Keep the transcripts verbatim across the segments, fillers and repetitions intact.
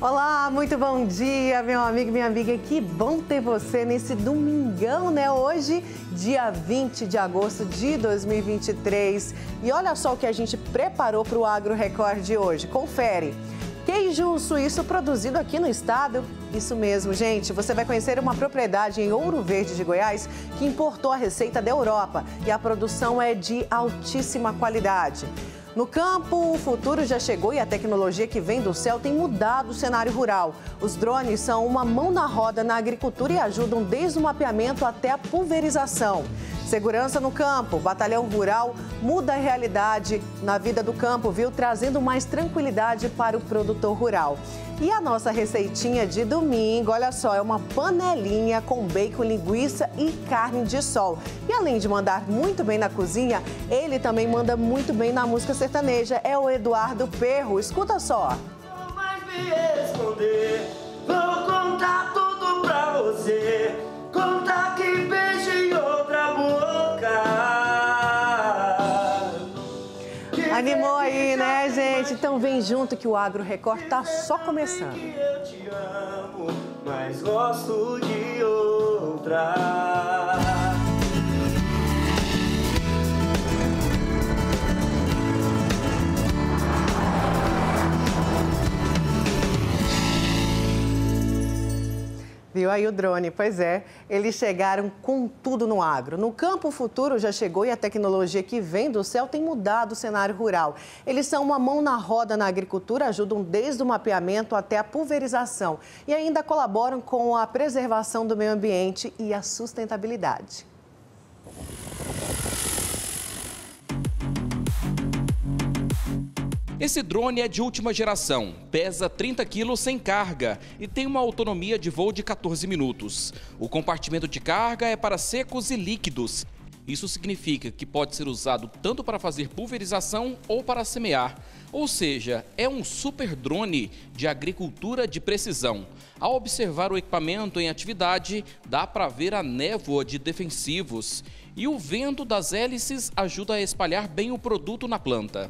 Olá, muito bom dia, meu amigo e minha amiga. Que bom ter você nesse domingão, né? Hoje, dia vinte de agosto de dois mil e vinte e três. E olha só o que a gente preparou para o Agro Record de hoje. Confere. Queijo suíço produzido aqui no estado. Isso mesmo, gente. Você vai conhecer uma propriedade em Ouro Verde de Goiás que importou a receita da Europa. E a produção é de altíssima qualidade. No campo, o futuro já chegou e a tecnologia que vem do céu tem mudado o cenário rural. Os drones são uma mão na roda na agricultura e ajudam desde o mapeamento até a pulverização. Segurança no campo, o Batalhão Rural muda a realidade na vida do campo, viu? Trazendo mais tranquilidade para o produtor rural. E a nossa receitinha de domingo, olha só, é uma panelinha com bacon, linguiça e carne de sol. E além de mandar muito bem na cozinha, ele também manda muito bem na música sertaneja. É o Eduardo Perro. Escuta só. Não mais me responder, vou contar tudo pra você. Contar que beijo em outra boca. Animou aí, né, gente? Então vem junto que o Agro Record tá só começando. Eu te amo, mas gosto de outra. Viu aí o drone? Pois é, eles chegaram com tudo no agro. No campo, o futuro já chegou e a tecnologia que vem do céu tem mudado o cenário rural. Eles são uma mão na roda na agricultura, ajudam desde o mapeamento até a pulverização e ainda colaboram com a preservação do meio ambiente e a sustentabilidade. Esse drone é de última geração, pesa trinta quilos sem carga e tem uma autonomia de voo de quatorze minutos. O compartimento de carga é para secos e líquidos. Isso significa que pode ser usado tanto para fazer pulverização ou para semear. Ou seja, é um super drone de agricultura de precisão. Ao observar o equipamento em atividade, dá para ver a névoa de defensivos. E o vento das hélices ajuda a espalhar bem o produto na planta.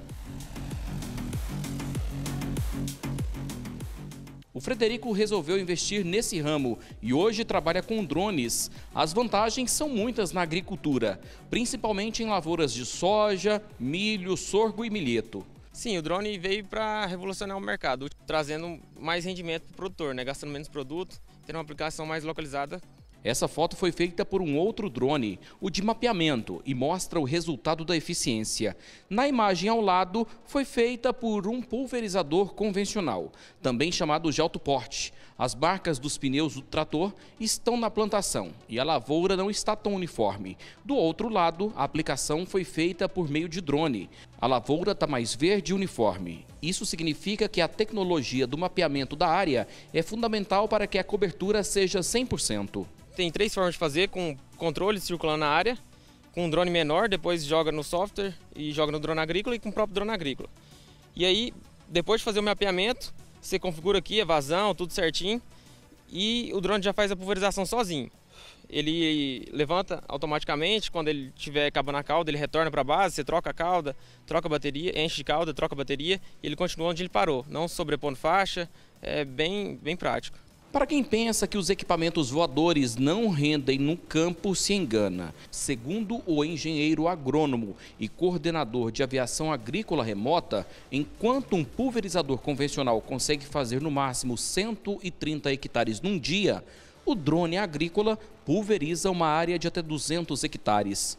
O Frederico resolveu investir nesse ramo e hoje trabalha com drones. As vantagens são muitas na agricultura, principalmente em lavouras de soja, milho, sorgo e milheto. Sim, o drone veio para revolucionar o mercado, trazendo mais rendimento para o produtor, né? Gastando menos produto, tendo uma aplicação mais localizada. Essa foto foi feita por um outro drone, o de mapeamento, e mostra o resultado da eficiência. Na imagem ao lado, foi feita por um pulverizador convencional, também chamado de alto porte. As marcas dos pneus do trator estão na plantação e a lavoura não está tão uniforme. Do outro lado, a aplicação foi feita por meio de drone. A lavoura está mais verde e uniforme. Isso significa que a tecnologia do mapeamento da área é fundamental para que a cobertura seja cem por cento. Tem três formas de fazer, com controle circulando na área, com um drone menor, depois joga no software e joga no drone agrícola e com o próprio drone agrícola. E aí, depois de fazer o mapeamento, você configura aqui a vazão, tudo certinho, e o drone já faz a pulverização sozinho. Ele levanta automaticamente, quando ele estiver acabando a cauda, ele retorna para a base, você troca a cauda, troca a bateria, enche de cauda, troca a bateria, e ele continua onde ele parou, não sobrepondo faixa, é bem, bem prático. Para quem pensa que os equipamentos voadores não rendem no campo, se engana. Segundo o engenheiro agrônomo e coordenador de aviação agrícola remota, enquanto um pulverizador convencional consegue fazer no máximo cento e trinta hectares num dia, o drone agrícola pulveriza uma área de até duzentos hectares.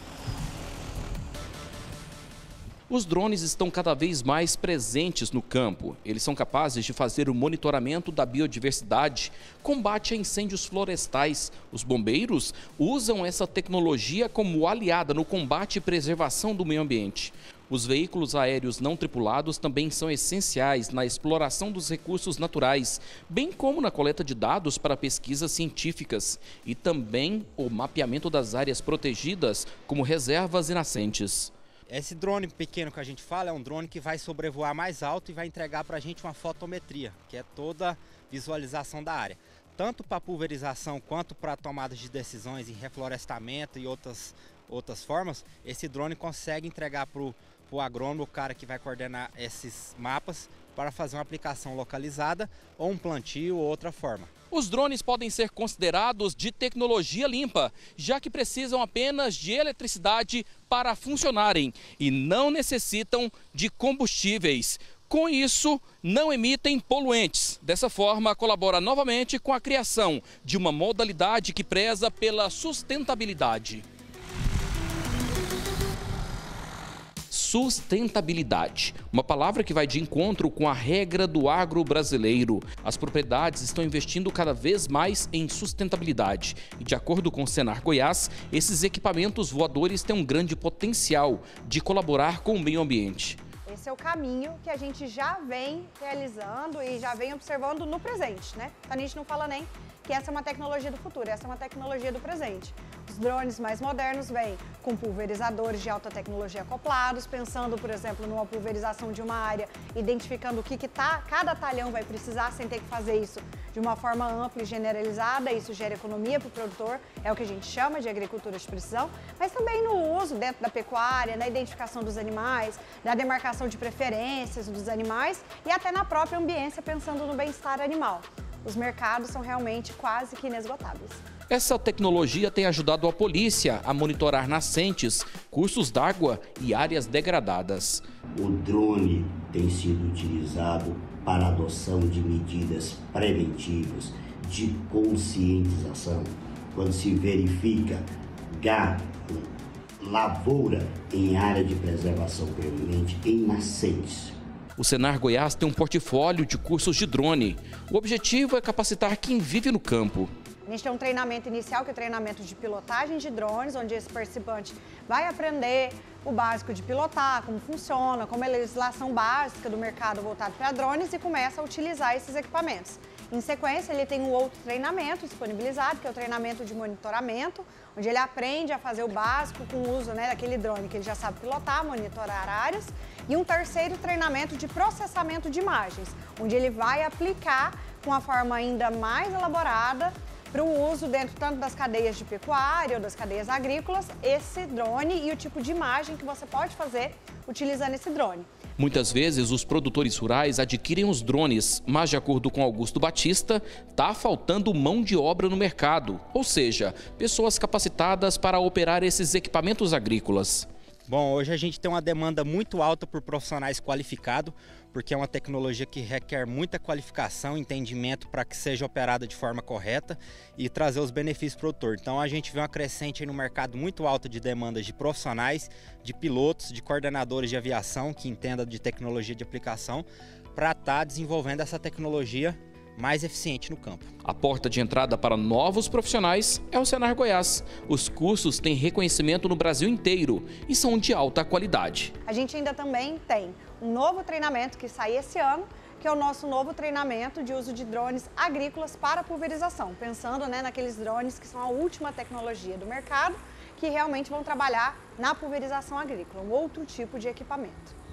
Os drones estão cada vez mais presentes no campo. Eles são capazes de fazer o monitoramento da biodiversidade, combate a incêndios florestais. Os bombeiros usam essa tecnologia como aliada no combate e preservação do meio ambiente. Os veículos aéreos não tripulados também são essenciais na exploração dos recursos naturais, bem como na coleta de dados para pesquisas científicas e também o mapeamento das áreas protegidas, como reservas e nascentes. Esse drone pequeno que a gente fala é um drone que vai sobrevoar mais alto e vai entregar para a gente uma fotometria, que é toda a visualização da área. Tanto para pulverização quanto para tomada de decisões em reflorestamento e outras, outras formas, esse drone consegue entregar para o agrônomo, o cara que vai coordenar esses mapas, para fazer uma aplicação localizada ou um plantio ou outra forma. Os drones podem ser considerados de tecnologia limpa, já que precisam apenas de eletricidade para funcionarem e não necessitam de combustíveis. Com isso, não emitem poluentes. Dessa forma, colabora novamente com a criação de uma modalidade que preza pela sustentabilidade. Sustentabilidade, uma palavra que vai de encontro com a regra do agro brasileiro. As propriedades estão investindo cada vez mais em sustentabilidade. E de acordo com o Senar Goiás, esses equipamentos voadores têm um grande potencial de colaborar com o meio ambiente. Esse é o caminho que a gente já vem realizando e já vem observando no presente, né? A gente não fala nem que essa é uma tecnologia do futuro, essa é uma tecnologia do presente. Os drones mais modernos vêm com pulverizadores de alta tecnologia acoplados, pensando, por exemplo, numa pulverização de uma área, identificando o que, que tá, cada talhão vai precisar, sem ter que fazer isso de uma forma ampla e generalizada. Isso gera economia para o produtor, é o que a gente chama de agricultura de precisão, mas também no uso dentro da pecuária, na identificação dos animais, na demarcação de preferências dos animais e até na própria ambiência, pensando no bem-estar animal. Os mercados são realmente quase que inesgotáveis. Essa tecnologia tem ajudado a polícia a monitorar nascentes, cursos d'água e áreas degradadas. O drone tem sido utilizado para a adoção de medidas preventivas, de conscientização, quando se verifica gado, lavoura em área de preservação permanente em nascentes. O Senar Goiás tem um portfólio de cursos de drone. O objetivo é capacitar quem vive no campo. A gente tem um treinamento inicial, que é o treinamento de pilotagem de drones, onde esse participante vai aprender o básico de pilotar, como funciona, como é a legislação básica do mercado voltado para drones e começa a utilizar esses equipamentos. Em sequência, ele tem um outro treinamento disponibilizado, que é o treinamento de monitoramento, onde ele aprende a fazer o básico com o uso, né, daquele drone que ele já sabe pilotar, monitorar áreas. E um terceiro treinamento de processamento de imagens, onde ele vai aplicar com uma forma ainda mais elaborada para o uso dentro tanto das cadeias de pecuária ou das cadeias agrícolas, esse drone e o tipo de imagem que você pode fazer utilizando esse drone. Muitas vezes os produtores rurais adquirem os drones, mas de acordo com Augusto Batista, está faltando mão de obra no mercado, ou seja, pessoas capacitadas para operar esses equipamentos agrícolas. Bom, hoje a gente tem uma demanda muito alta por profissionais qualificados, porque é uma tecnologia que requer muita qualificação, entendimento para que seja operada de forma correta e trazer os benefícios para o produtor. Então a gente vê uma crescente no mercado muito alta de demandas de profissionais, de pilotos, de coordenadores de aviação que entendam de tecnologia de aplicação para estar desenvolvendo essa tecnologia mais eficiente no campo. A porta de entrada para novos profissionais é o Senar Goiás. Os cursos têm reconhecimento no Brasil inteiro e são de alta qualidade. A gente ainda também tem um novo treinamento que sai esse ano, que é o nosso novo treinamento de uso de drones agrícolas para pulverização, pensando, né, naqueles drones que são a última tecnologia do mercado, que realmente vão trabalhar na pulverização agrícola, um outro tipo de equipamento.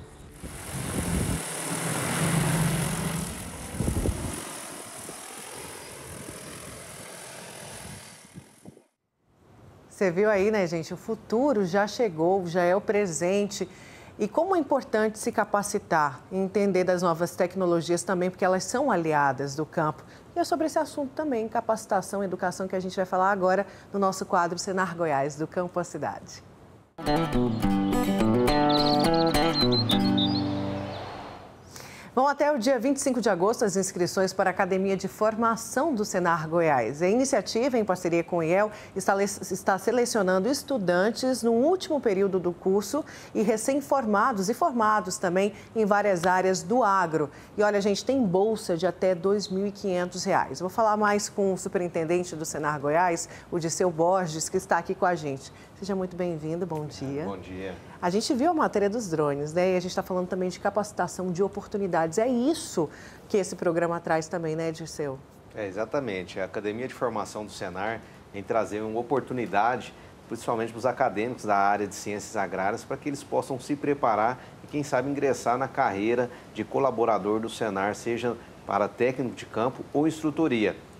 Você viu aí, né, gente? O futuro já chegou, já é o presente. E como é importante se capacitar e entender das novas tecnologias também, porque elas são aliadas do campo. E é sobre esse assunto também, capacitação e educação, que a gente vai falar agora no nosso quadro Senar Goiás, do Campo à Cidade. Vão até o dia vinte e cinco de agosto as inscrições para a Academia de Formação do Senar Goiás. A iniciativa, em parceria com o I E L, está, está selecionando estudantes no último período do curso e recém-formados e formados também em várias áreas do agro. E olha, gente, tem bolsa de até dois mil e quinhentos reais. Vou falar mais com o superintendente do Senar Goiás, o Diceu Borges, que está aqui com a gente. Seja muito bem-vindo, bom dia. Bom dia. A gente viu a matéria dos drones, né? E a gente está falando também de capacitação, de oportunidades. É isso que esse programa traz também, né, Diceu? É, exatamente. A Academia de Formação do Senar vem trazer uma oportunidade, principalmente para os acadêmicos da área de ciências agrárias, para que eles possam se preparar e, quem sabe, ingressar na carreira de colaborador do Senar, seja para técnico de campo ou instrutoria.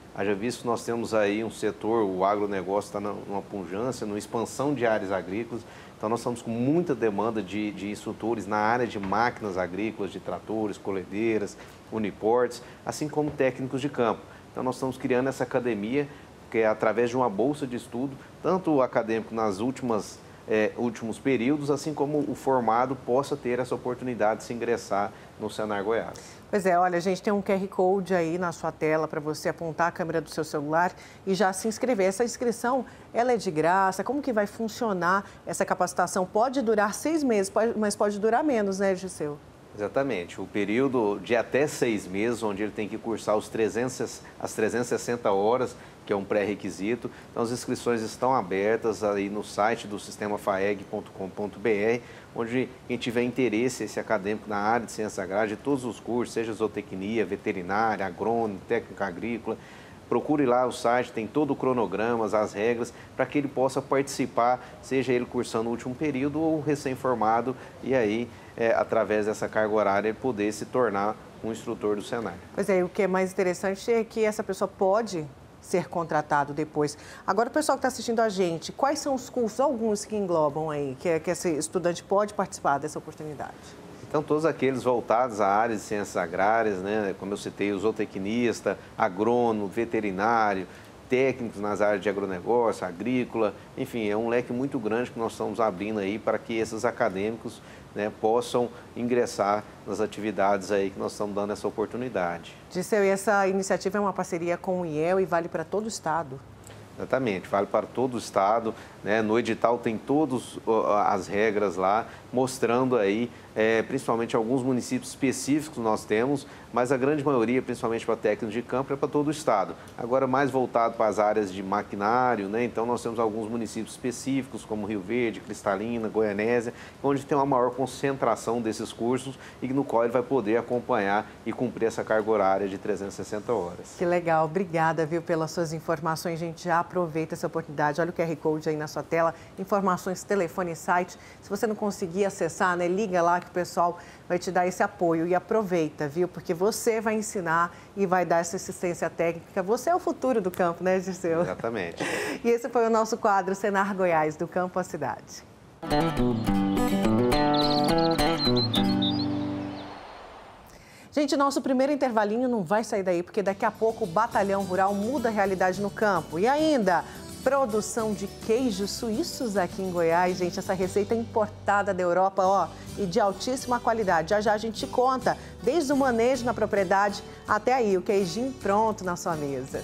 Haja visto que nós temos aí um setor, o agronegócio está numa pujança, numa expansão de áreas agrícolas. Então, nós estamos com muita demanda de, de instrutores na área de máquinas agrícolas, de tratores, colhedeiras, uniportes, assim como técnicos de campo. Então, nós estamos criando essa academia, que é através de uma bolsa de estudo, tanto o acadêmico nas últimas, é, últimos períodos, assim como o formado possa ter essa oportunidade de se ingressar no Senar Goiás. Pois é, olha, a gente tem um Q R Code aí na sua tela para você apontar a câmera do seu celular e já se inscrever. Essa inscrição, ela é de graça. Como que vai funcionar essa capacitação? Pode durar seis meses, pode, mas pode durar menos, né, Giseu? Exatamente. O período de até seis meses, onde ele tem que cursar os trezentos, as trezentas e sessenta horas, que é um pré-requisito. Então, as inscrições estão abertas aí no site do sistema faeg ponto com ponto br, onde quem tiver interesse, esse acadêmico na área de ciências agrárias, de todos os cursos, seja zootecnia, veterinária, agrônomo, técnica agrícola, procure lá o site, tem todo o cronograma, as regras, para que ele possa participar, seja ele cursando o último período ou recém-formado, e aí, é, através dessa carga horária, ele poder se tornar um instrutor do Senar. Pois é, o que é mais interessante é que essa pessoa pode ser contratado depois. Agora, o pessoal que está assistindo a gente, quais são os cursos, alguns que englobam aí, que, que esse estudante pode participar dessa oportunidade? Então, todos aqueles voltados à área de ciências agrárias, né, como eu citei, o zootecnista, agrônomo, veterinário, técnicos nas áreas de agronegócio, agrícola, enfim, é um leque muito grande que nós estamos abrindo aí para que esses acadêmicos, né, possam ingressar nas atividades aí que nós estamos dando essa oportunidade. Giseu, e essa iniciativa é uma parceria com o I E L e vale para todo o estado? Exatamente, vale para todo o estado, né? No edital tem todas as regras lá, mostrando aí, é, principalmente alguns municípios específicos nós temos, mas a grande maioria, principalmente para técnicos de campo, é para todo o estado. Agora, mais voltado para as áreas de maquinário, né? Então nós temos alguns municípios específicos, como Rio Verde, Cristalina, Goianésia, onde tem uma maior concentração desses cursos e no qual ele vai poder acompanhar e cumprir essa carga horária de trezentas e sessenta horas. Que legal, obrigada, viu, pelas suas informações, gente, já aproveita essa oportunidade, olha o Q R Code aí na sua tela, informações, telefone e site, se você não conseguir acessar, né, liga lá que o pessoal vai te dar esse apoio e aproveita, viu, porque você vai ensinar e vai dar essa assistência técnica, você é o futuro do campo, né, Giseu? Exatamente. E esse foi o nosso quadro Senar Goiás, do campo à cidade. Gente, nosso primeiro intervalinho não vai sair daí, porque daqui a pouco o Batalhão Rural muda a realidade no campo. E ainda, produção de queijos suíços aqui em Goiás, gente, essa receita é importada da Europa, ó, e de altíssima qualidade. Já já a gente conta, desde o manejo na propriedade até aí, o queijinho pronto na sua mesa.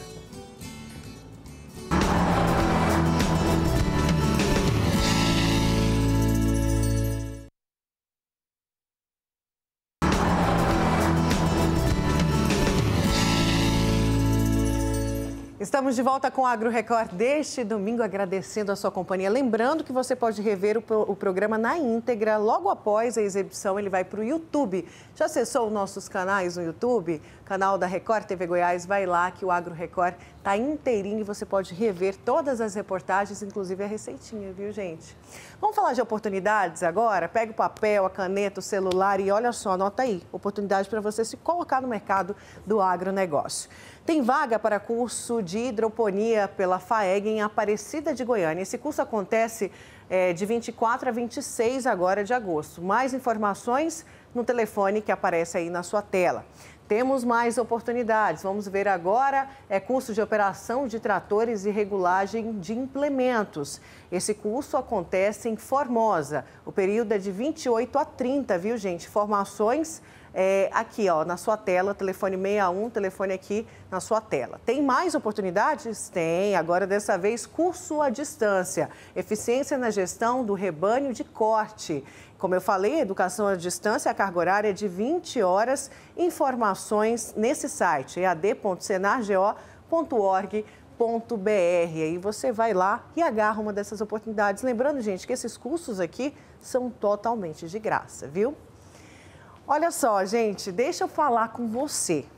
Estamos de volta com o Agro Record deste domingo, agradecendo a sua companhia. Lembrando que você pode rever o, o programa na íntegra. Logo após a exibição, ele vai para o YouTube. Já acessou nossos canais no YouTube? Canal da Record T V Goiás, vai lá que o Agro Record está inteirinho e você pode rever todas as reportagens, inclusive a receitinha, viu, gente? Vamos falar de oportunidades agora? Pega o papel, a caneta, o celular e olha só, anota aí. Oportunidade para você se colocar no mercado do agronegócio. Tem vaga para curso de hidroponia pela FAEG em Aparecida de Goiânia. Esse curso acontece é, de vinte e quatro a vinte e seis agora de agosto. Mais informações no telefone que aparece aí na sua tela. Temos mais oportunidades. Vamos ver agora, é curso de operação de tratores e regulagem de implementos. Esse curso acontece em Formosa. O período é de vinte e oito a trinta, viu, gente? Formações é, aqui, ó, na sua tela, telefone sessenta e um, telefone aqui na sua tela. Tem mais oportunidades? Tem. Agora, dessa vez, curso à distância. Eficiência na gestão do rebanho de corte. Como eu falei, educação à distância, a carga horária é de vinte horas. Informações nesse site, e a d ponto senargo ponto org ponto br. Aí você vai lá e agarra uma dessas oportunidades. Lembrando, gente, que esses cursos aqui são totalmente de graça, viu? Olha só, gente, deixa eu falar com você.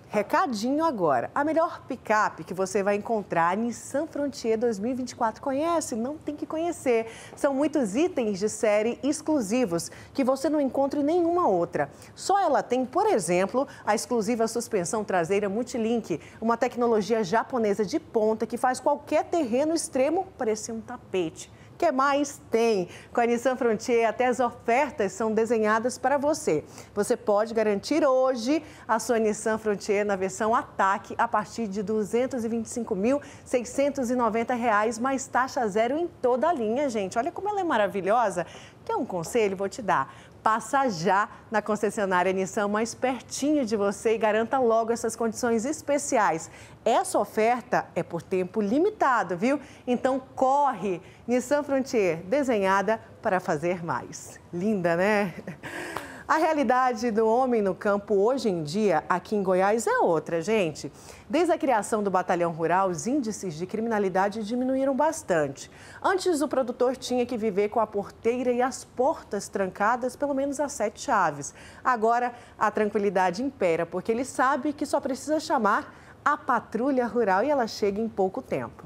Recadinho agora. A melhor picape que você vai encontrar, a Nissan Frontier dois mil e vinte e quatro. Conhece? Não tem que conhecer. São muitos itens de série exclusivos que você não encontra em nenhuma outra. Só ela tem, por exemplo, a exclusiva suspensão traseira Multilink, uma tecnologia japonesa de ponta que faz qualquer terreno extremo parecer um tapete. O que mais tem? Com a Nissan Frontier, até as ofertas são desenhadas para você. Você pode garantir hoje a sua Nissan Frontier na versão Ataque a partir de duzentos e vinte e cinco mil, seiscentos e noventa reais, mais taxa zero em toda a linha, gente. Olha como ela é maravilhosa. Quer um conselho? Vou te dar. Passa já na concessionária Nissan mais pertinho de você e garanta logo essas condições especiais. Essa oferta é por tempo limitado, viu? Então corre! Nissan Frontier, desenhada para fazer mais. Linda, né? A realidade do homem no campo hoje em dia, aqui em Goiás, é outra, gente. Desde a criação do Batalhão Rural, os índices de criminalidade diminuíram bastante. Antes, o produtor tinha que viver com a porteira e as portas trancadas, pelo menos às sete chaves. Agora, a tranquilidade impera, porque ele sabe que só precisa chamar a patrulha rural e ela chega em pouco tempo.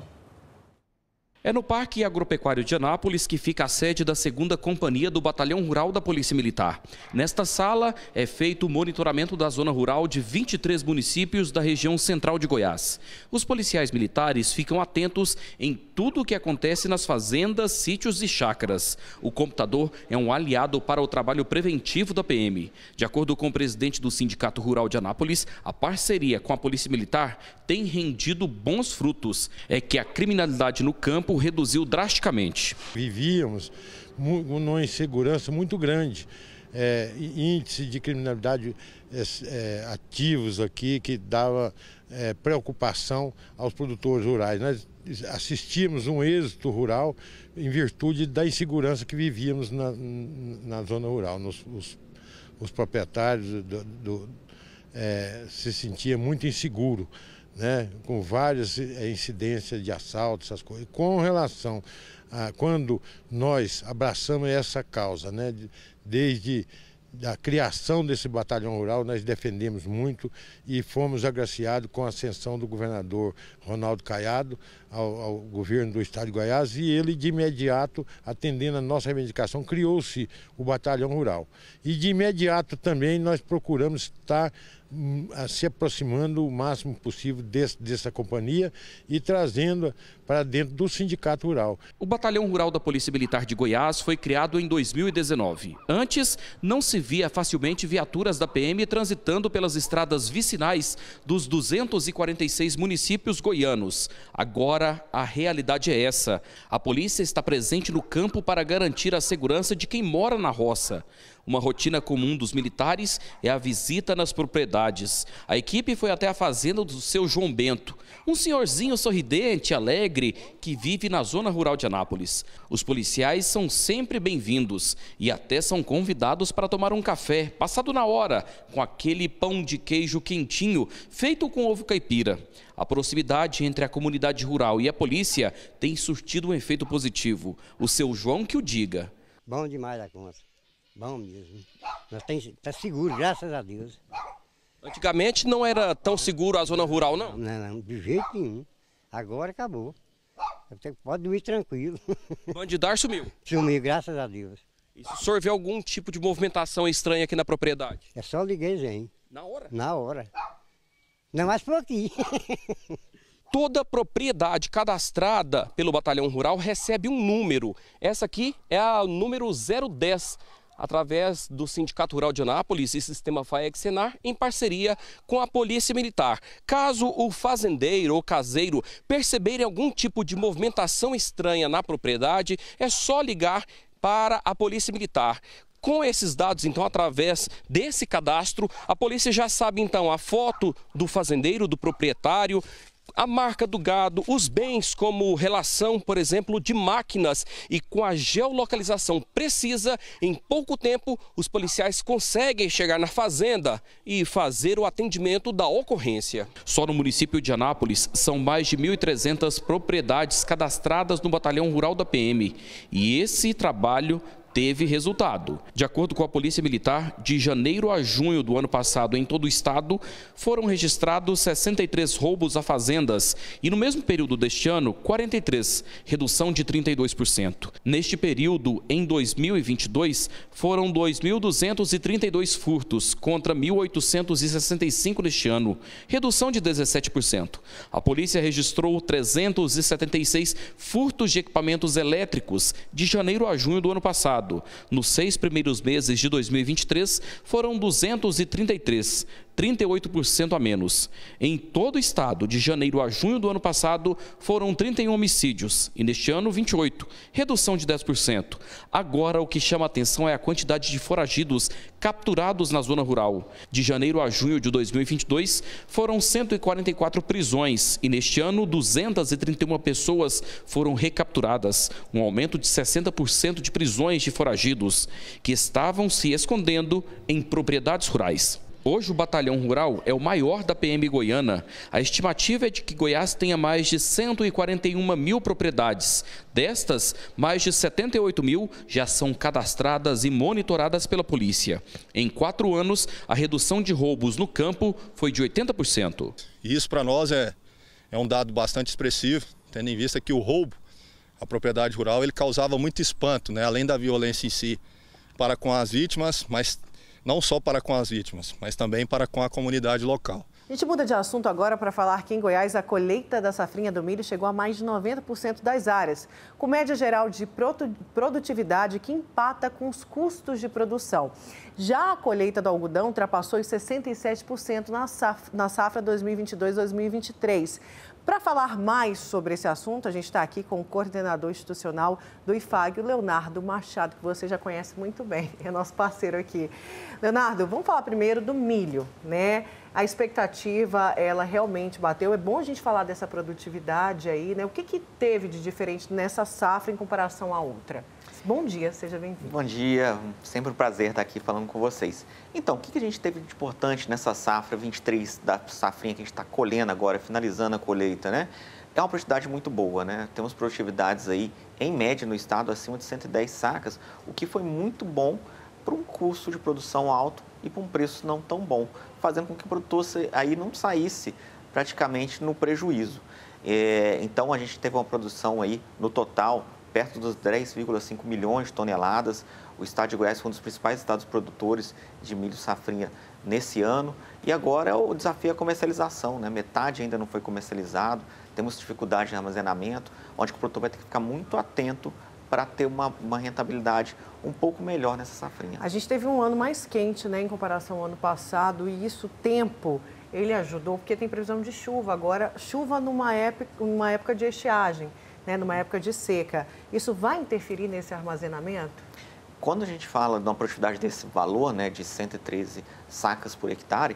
É no Parque Agropecuário de Anápolis que fica a sede da segunda Companhia do Batalhão Rural da Polícia Militar. Nesta sala é feito o monitoramento da zona rural de vinte e três municípios da região central de Goiás. Os policiais militares ficam atentos em tudo o que acontece nas fazendas, sítios e chácaras. O computador é um aliado para o trabalho preventivo da P M. De acordo com o presidente do Sindicato Rural de Anápolis, a parceria com a Polícia Militar tem rendido bons frutos. É que a criminalidade no campo reduziu drasticamente. Vivíamos numa insegurança muito grande, é, índice de criminalidade é, é, ativos aqui que dava é, preocupação aos produtores rurais. Nós assistimos um êxito rural em virtude da insegurança que vivíamos na, na zona rural. Nos, os, os proprietários do, do, é, se sentiam muito inseguros, né, com várias incidências de assalto, essas coisas. Com relação a quando nós abraçamos essa causa, né, desde a criação desse batalhão rural, nós defendemos muito e fomos agraciados com a ascensão do governador Ronaldo Caiado ao, ao governo do estado de Goiás, e ele de imediato, atendendo a nossa reivindicação, criou-se o batalhão rural. E de imediato também nós procuramos estar se aproximando o máximo possível desse, dessa companhia e trazendo para dentro do Sindicato Rural. O Batalhão Rural da Polícia Militar de Goiás foi criado em dois mil e dezenove. Antes, não se via facilmente viaturas da P M transitando pelas estradas vicinais dos duzentos e quarenta e seis municípios goianos. Agora, a realidade é essa. A polícia está presente no campo para garantir a segurança de quem mora na roça. Uma rotina comum dos militares é a visita nas propriedades. A equipe foi até a fazenda do seu João Bento, um senhorzinho sorridente, alegre, que vive na zona rural de Anápolis. Os policiais são sempre bem-vindos e até são convidados para tomar um café, passado na hora, com aquele pão de queijo quentinho, feito com ovo caipira. A proximidade entre a comunidade rural e a polícia tem surtido um efeito positivo. O seu João que o diga. Bom demais a conta. Bom mesmo. Nós está seguro, graças a Deus. Antigamente não era tão seguro a zona rural, não? Não, não, de jeito nenhum. Agora acabou. Você pode dormir tranquilo. Bandidar sumiu? Sumiu, graças a Deus. E se o senhor vê algum tipo de movimentação estranha aqui na propriedade? É só liguei, gente. Na hora? Na hora. Não mais por aqui. Toda propriedade cadastrada pelo Batalhão Rural recebe um número. Essa aqui é a número zero dez. Através do Sindicato Rural de Anápolis e Sistema FAEG-Senar, em parceria com a Polícia Militar. Caso o fazendeiro ou caseiro perceberem algum tipo de movimentação estranha na propriedade, é só ligar para a Polícia Militar. Com esses dados, então, através desse cadastro, a polícia já sabe, então, a foto do fazendeiro, do proprietário, a marca do gado, os bens como relação, por exemplo, de máquinas, e com a geolocalização precisa, em pouco tempo, os policiais conseguem chegar na fazenda e fazer o atendimento da ocorrência. Só no município de Anápolis são mais de mil e trezentas propriedades cadastradas no Batalhão Rural da P M. E esse trabalho teve resultado. De acordo com a Polícia Militar, de janeiro a junho do ano passado, em todo o estado, foram registrados sessenta e três roubos a fazendas e, no mesmo período deste ano, quarenta e três, redução de trinta e dois por cento. Neste período, em dois mil e vinte e dois, foram dois mil duzentos e trinta e dois furtos contra mil oitocentos e sessenta e cinco neste ano, redução de dezessete por cento. A polícia registrou trezentos e setenta e seis furtos de equipamentos elétricos de janeiro a junho do ano passado. Nos seis primeiros meses de dois mil e vinte e três, foram duzentos e trinta e três, trinta e oito por cento a menos. Em todo o estado, de janeiro a junho do ano passado, foram trinta e um homicídios e neste ano vinte e oito, redução de dez por cento. Agora, o que chama a atenção é a quantidade de foragidos capturados na zona rural. De janeiro a junho de dois mil e vinte e dois, foram cento e quarenta e quatro prisões e neste ano duzentas e trinta e uma pessoas foram recapturadas, um aumento de sessenta por cento de prisões de foragidos que estavam se escondendo em propriedades rurais. Hoje o Batalhão Rural é o maior da P M Goiana. A estimativa é de que Goiás tenha mais de cento e quarenta e uma mil propriedades. Destas, mais de setenta e oito mil já são cadastradas e monitoradas pela polícia. Em quatro anos, a redução de roubos no campo foi de oitenta por cento. Isso para nós é, é um dado bastante expressivo, tendo em vista que o roubo à propriedade rural ele causava muito espanto, né? Além da violência em si, para com as vítimas, mas não só para com as vítimas, mas também para com a comunidade local. A gente muda de assunto agora para falar que em Goiás a colheita da safrinha do milho chegou a mais de noventa por cento das áreas, com média geral de produtividade que empata com os custos de produção. Já a colheita do algodão ultrapassou os sessenta e sete por cento na safra, na safra dois mil e vinte e dois, dois mil e vinte e três. Para falar mais sobre esse assunto, a gente está aqui com o coordenador institucional do I F A G, o Leonardo Machado, que você já conhece muito bem, é nosso parceiro aqui. Leonardo, vamos falar primeiro do milho, né? A expectativa, ela realmente bateu. É bom a gente falar dessa produtividade aí, né? O que, que teve de diferente nessa safra em comparação à outra? Bom dia, seja bem-vindo. Bom dia, sempre um prazer estar aqui falando com vocês. Então, o que a gente teve de importante nessa safra vinte e três, da safrinha que a gente está colhendo agora, finalizando a colheita, né? É uma produtividade muito boa, né? Temos produtividades aí, em média, no estado, acima de cento e dez sacas, o que foi muito bom para um custo de produção alto e para um preço não tão bom, fazendo com que o produtor aí não saísse praticamente no prejuízo. É, então, a gente teve uma produção aí, no total, perto dos dez vírgula cinco milhões de toneladas. O estado de Goiás foi um dos principais estados produtores de milho safrinha nesse ano. E agora o desafio é a comercialização, né? Metade ainda não foi comercializado, temos dificuldade de armazenamento, onde o produtor vai ter que ficar muito atento para ter uma, uma rentabilidade um pouco melhor nessa safrinha. A gente teve um ano mais quente, né, em comparação ao ano passado, e isso, o tempo, ele ajudou, porque tem previsão de chuva. Agora, chuva numa época, numa época de estiagem, né, numa época de seca. Isso vai interferir nesse armazenamento? Quando a gente fala de uma produtividade desse valor, né, de cento e treze sacas por hectare,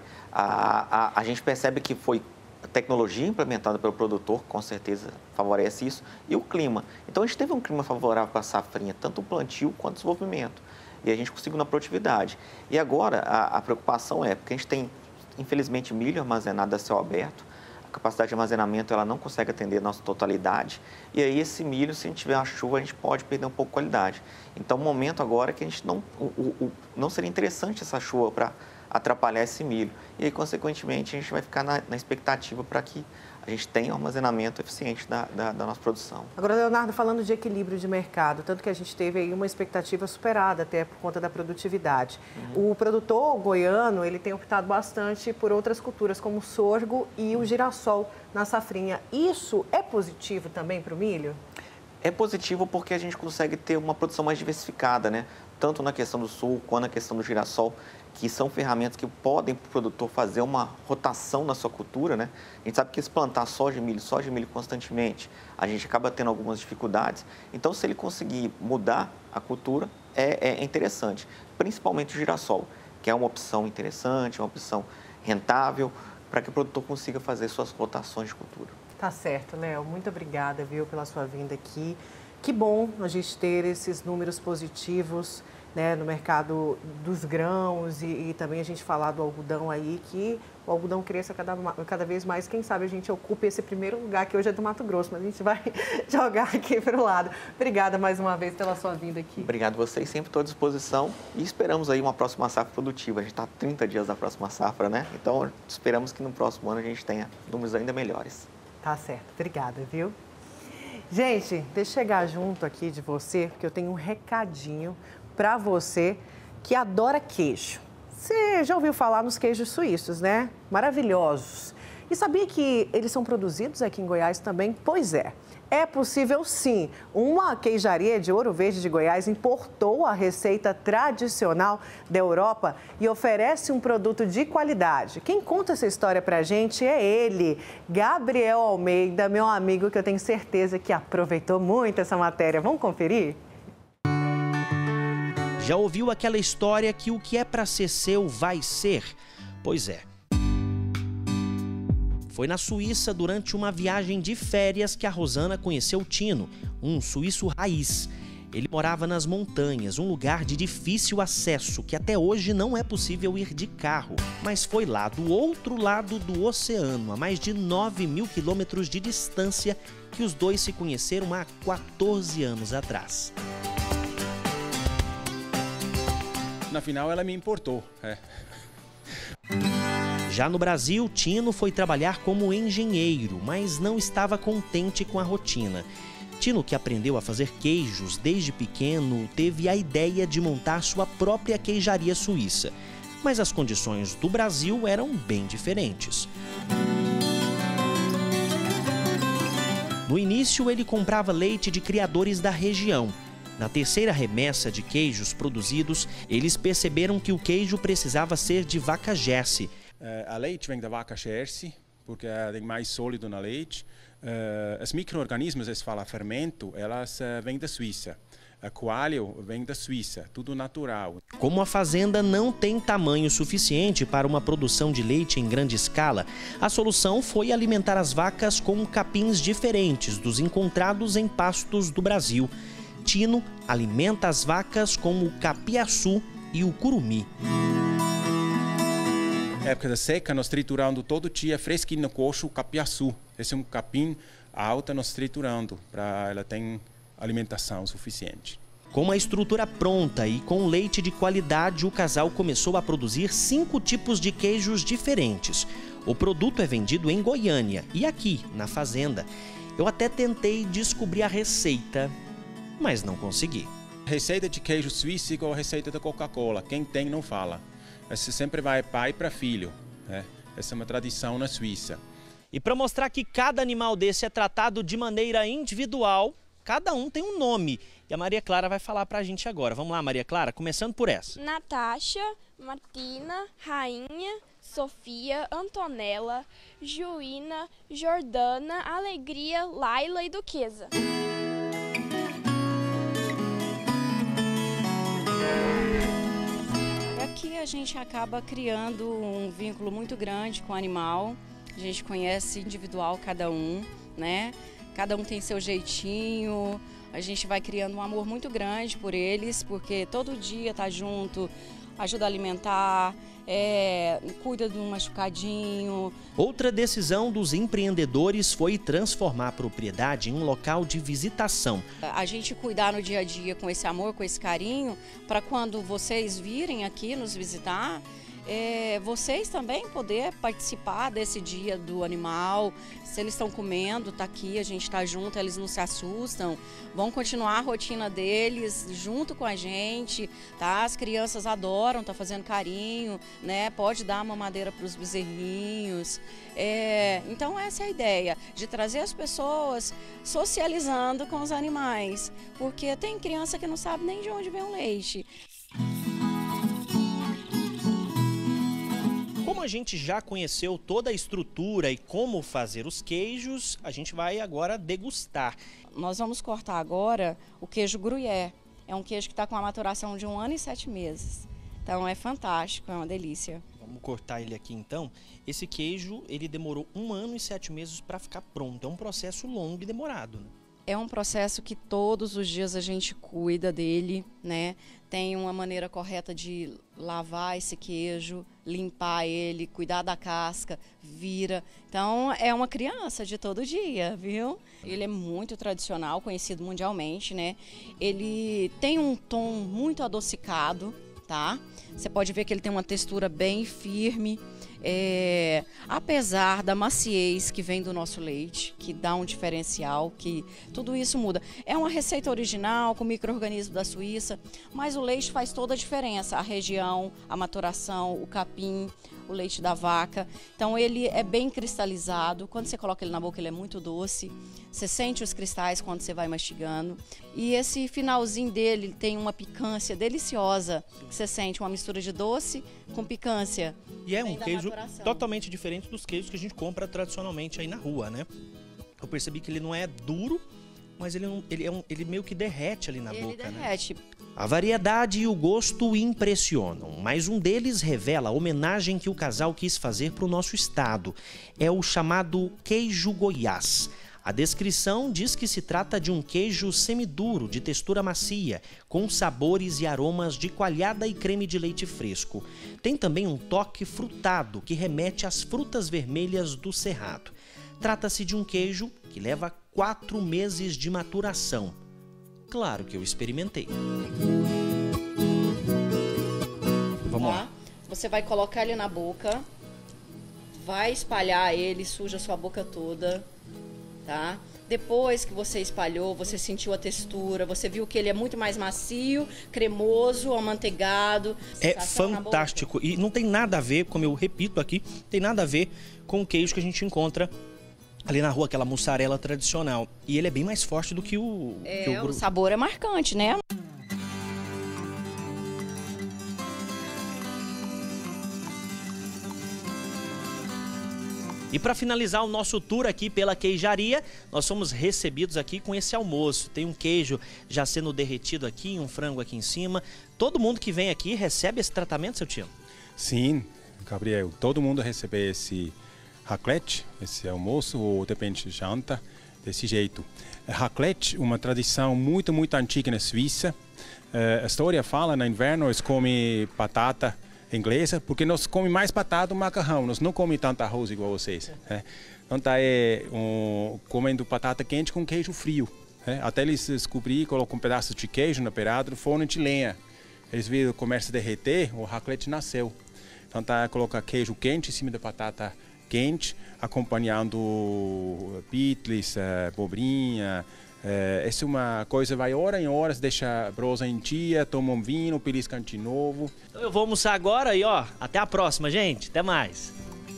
a, a, a gente percebe que foi a tecnologia implementada pelo produtor, com certeza favorece isso, e o clima. Então, a gente teve um clima favorável para a safrinha, tanto o plantio quanto o desenvolvimento. E a gente conseguiu na produtividade. E agora, a, a preocupação é, porque a gente tem, infelizmente, milho armazenado a céu aberto, a capacidade de armazenamento ela não consegue atender a nossa totalidade, e aí esse milho, se a gente tiver uma chuva, a gente pode perder um pouco de qualidade. Então, o momento agora é que a gente não, o, o, não seria interessante essa chuva para atrapalhar esse milho. E aí, consequentemente, a gente vai ficar na, na expectativa para que a gente tenha um armazenamento eficiente da, da, da nossa produção. Agora, Leonardo, falando de equilíbrio de mercado, tanto que a gente teve aí uma expectativa superada até por conta da produtividade. Uhum. O produtor goiano, ele tem optado bastante por outras culturas, como o sorgo e o girassol na safrinha. Isso é positivo também para o milho? É positivo porque a gente consegue ter uma produção mais diversificada, né? Tanto na questão do sul quanto na questão do girassol, que são ferramentas que podem para o produtor fazer uma rotação na sua cultura, né? A gente sabe que se plantar soja e milho, soja e milho constantemente, a gente acaba tendo algumas dificuldades. Então, se ele conseguir mudar a cultura, é, é interessante. Principalmente o girassol, que é uma opção interessante, uma opção rentável, para que o produtor consiga fazer suas rotações de cultura. Tá certo, Léo. Muito obrigada, viu, pela sua vinda aqui. Que bom a gente ter esses números positivos né, no mercado dos grãos e, e também a gente falar do algodão aí, que o algodão cresça cada, cada vez mais. Quem sabe a gente ocupe esse primeiro lugar, que hoje é do Mato Grosso, mas a gente vai jogar aqui para o lado. Obrigada mais uma vez pela sua vinda aqui. Obrigado a vocês, sempre estou à disposição e esperamos aí uma próxima safra produtiva. A gente está a trinta dias da próxima safra, né? Então esperamos que no próximo ano a gente tenha números ainda melhores. Tá certo, obrigada, viu? Gente, deixa eu chegar junto aqui de você, porque eu tenho um recadinho para você que adora queijo. Você já ouviu falar nos queijos suíços, né? Maravilhosos. E sabia que eles são produzidos aqui em Goiás também? Pois é. É possível sim. Uma queijaria de Ouro Verde de Goiás importou a receita tradicional da Europa e oferece um produto de qualidade. Quem conta essa história pra gente é ele, Gabriel Almeida, meu amigo, que eu tenho certeza que aproveitou muito essa matéria. Vamos conferir? Já ouviu aquela história que o que é para ser seu vai ser? Pois é. Foi na Suíça, durante uma viagem de férias, que a Rosana conheceu Tino, um suíço raiz. Ele morava nas montanhas, um lugar de difícil acesso, que até hoje não é possível ir de carro. Mas foi lá, do outro lado do oceano, a mais de nove mil quilômetros de distância, que os dois se conheceram há quatorze anos atrás. Na final, ela me importou. É. Já no Brasil, Tino foi trabalhar como engenheiro, mas não estava contente com a rotina. Tino, que aprendeu a fazer queijos desde pequeno, teve a ideia de montar sua própria queijaria suíça. Mas as condições do Brasil eram bem diferentes. No início, ele comprava leite de criadores da região. Na terceira remessa de queijos produzidos, eles perceberam que o queijo precisava ser de vaca Jersey. Uh, a leite vem da vaca Jersey, porque é mais sólido na leite. Uh, os micro-organismos, eles falam fermento, elas uh, vêm da Suíça. A coalho vem da Suíça, tudo natural. Como a fazenda não tem tamanho suficiente para uma produção de leite em grande escala, a solução foi alimentar as vacas com capins diferentes dos encontrados em pastos do Brasil. Tino alimenta as vacas com o capiaçu e o curumim. Na época da seca, nós triturando todo dia fresquinho no coxo o capiaçu. Esse é um capim alto, nós triturando para ela ter alimentação suficiente. Com a estrutura pronta e com leite de qualidade, o casal começou a produzir cinco tipos de queijos diferentes. O produto é vendido em Goiânia e aqui, na fazenda. Eu até tentei descobrir a receita, mas não consegui. Receita de queijo suíço igual a receita da Coca-Cola. Quem tem não fala. Você sempre vai pai para filho, né? Essa é uma tradição na Suíça. E para mostrar que cada animal desse é tratado de maneira individual, cada um tem um nome. E a Maria Clara vai falar para a gente agora. Vamos lá, Maria Clara, começando por essa. Natasha, Martina, Rainha, Sofia, Antonella, Juína, Jordana, Alegria, Laila e Duquesa. Aqui a gente acaba criando um vínculo muito grande com o animal. A gente conhece individual cada um, né? Cada um tem seu jeitinho. A gente vai criando um amor muito grande por eles, porque todo dia tá junto, ajuda a alimentar, é, cuida de um machucadinho. Outra decisão dos empreendedores foi transformar a propriedade em um local de visitação. A gente cuidar no dia a dia com esse amor, com esse carinho, para quando vocês virem aqui nos visitar, é, vocês também poder participar desse dia do animal. Se eles estão comendo, tá aqui, a gente está junto, eles não se assustam, vão continuar a rotina deles junto com a gente, tá? As crianças adoram, tá fazendo carinho, né? Pode dar mamadeira para os bezerrinhos. É, então essa é a ideia, de trazer as pessoas socializando com os animais, porque tem criança que não sabe nem de onde vem o leite. Como a gente já conheceu toda a estrutura e como fazer os queijos, a gente vai agora degustar. Nós vamos cortar agora o queijo gruyère. É um queijo que está com uma maturação de um ano e sete meses. Então é fantástico, é uma delícia. Vamos cortar ele aqui então. Esse queijo, ele demorou um ano e sete meses para ficar pronto. É um processo longo e demorado, né? É um processo que todos os dias a gente cuida dele, né? Tem uma maneira correta de lavar esse queijo, limpar ele, cuidar da casca, vira. Então, é uma criança de todo dia, viu? Ele é muito tradicional, conhecido mundialmente, né? Ele tem um tom muito adocicado, tá? Você pode ver que ele tem uma textura bem firme. É, apesar da maciez que vem do nosso leite, que dá um diferencial, que tudo isso muda. É uma receita original com micro-organismo da Suíça, mas o leite faz toda a diferença. A região, a maturação, o capim, o leite da vaca. Então ele é bem cristalizado. Quando você coloca ele na boca, ele é muito doce. Você sente os cristais quando você vai mastigando. E esse finalzinho dele tem uma picância deliciosa. Você sente uma mistura de doce com picância. E é um queijo totalmente diferente dos queijos que a gente compra tradicionalmente aí na rua, né? Eu percebi que ele não é duro, mas ele, não, ele, é um, ele meio que derrete ali na ele boca, derrete. né? A variedade e o gosto impressionam, mas um deles revela a homenagem que o casal quis fazer para o nosso estado. É o chamado queijo Goiás. A descrição diz que se trata de um queijo semiduro, de textura macia, com sabores e aromas de coalhada e creme de leite fresco. Tem também um toque frutado, que remete às frutas vermelhas do Cerrado. Trata-se de um queijo que leva quatro meses de maturação. Claro que eu experimentei. Vamos lá. Você vai colocar ele na boca, vai espalhar ele, suja a sua boca toda. Tá? Depois que você espalhou, você sentiu a textura, você viu que ele é muito mais macio, cremoso, amanteigado. É fantástico e não tem nada a ver, como eu repito aqui, tem nada a ver com o queijo que a gente encontra ali na rua, aquela mussarela tradicional. E ele é bem mais forte do que o... É, que o... o sabor é marcante, né? E para finalizar o nosso tour aqui pela queijaria, nós somos recebidos aqui com esse almoço. Tem um queijo já sendo derretido aqui, um frango aqui em cima. Todo mundo que vem aqui recebe esse tratamento, seu tio? Sim, Gabriel. Todo mundo recebe esse raclette, esse almoço, ou depende, janta, desse jeito. Raclette, uma tradição muito, muito antiga na Suíça. A história fala, no inverno eles comem batata inglesa, porque nós comemos mais batata do macarrão, nós não comemos tanto arroz igual vocês. Né? Então tá é, um, comendo batata quente com queijo frio. Né? Até eles descobrirem, colocam um pedaço de queijo na beirada do forno de lenha. Eles viram o comércio derreter, o raclette nasceu. Então tá, coloca queijo quente em cima da batata quente, acompanhando picles, abobrinha. É, essa é uma coisa, vai hora em horas, deixa a brosa em dia, toma um vinho, belisca de novo. Então eu vou almoçar agora e ó, até a próxima, gente. Até mais.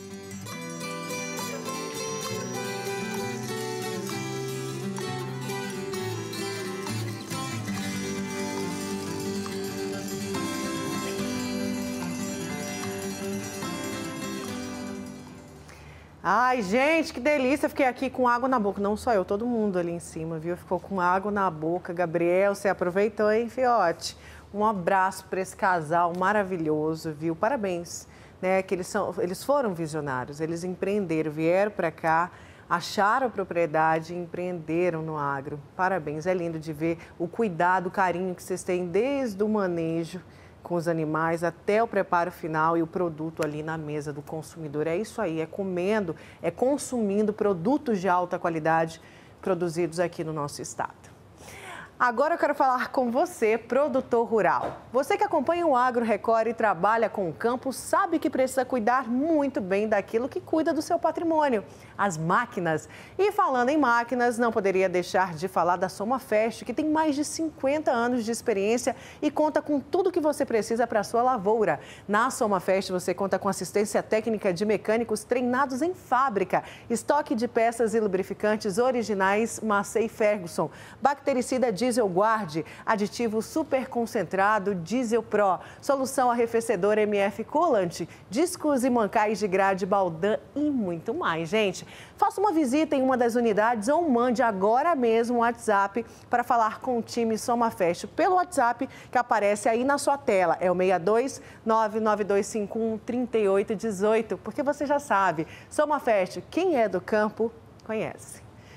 Ai, gente, que delícia. Fiquei aqui com água na boca. Não só eu, todo mundo ali em cima, viu? Ficou com água na boca. Gabriel, você aproveitou, hein, fiote? Um abraço para esse casal maravilhoso, viu? Parabéns, né? Que eles, são, eles foram visionários, eles empreenderam, vieram para cá, acharam propriedade e empreenderam no agro. Parabéns, é lindo de ver o cuidado, o carinho que vocês têm desde o manejo com os animais até o preparo final e o produto ali na mesa do consumidor. É isso aí, é comendo, é consumindo produtos de alta qualidade produzidos aqui no nosso estado. Agora eu quero falar com você, produtor rural. Você que acompanha o Agro Record e trabalha com o campo, sabe que precisa cuidar muito bem daquilo que cuida do seu patrimônio, as máquinas. E falando em máquinas, não poderia deixar de falar da SomaFest, que tem mais de cinquenta anos de experiência e conta com tudo que você precisa para a sua lavoura. Na SomaFest você conta com assistência técnica de mecânicos treinados em fábrica, estoque de peças e lubrificantes originais Massey Ferguson, bactericida de Diesel Guard, aditivo super concentrado Diesel Pro, solução arrefecedora M F Coolant, discos e mancais de grade Baldan e muito mais, gente. Faça uma visita em uma das unidades ou mande agora mesmo um WhatsApp para falar com o time SomaFest pelo WhatsApp que aparece aí na sua tela. É o seis dois nove nove dois cinco um três oito um oito, porque você já sabe, SomaFest, quem é do campo, conhece.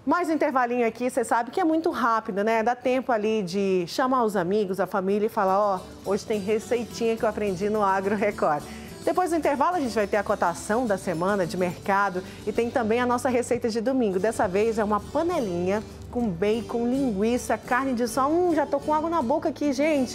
Mais um intervalinho aqui, você sabe que é muito rápido, né? Dá tempo ali de chamar os amigos, a família e falar, ó, hoje tem receitinha que eu aprendi no Agro Record. Depois do intervalo, a gente vai ter a cotação da semana de mercado e tem também a nossa receita de domingo. Dessa vez é uma panelinha com bacon, linguiça, carne de sol. Hum, já tô com água na boca aqui, gente.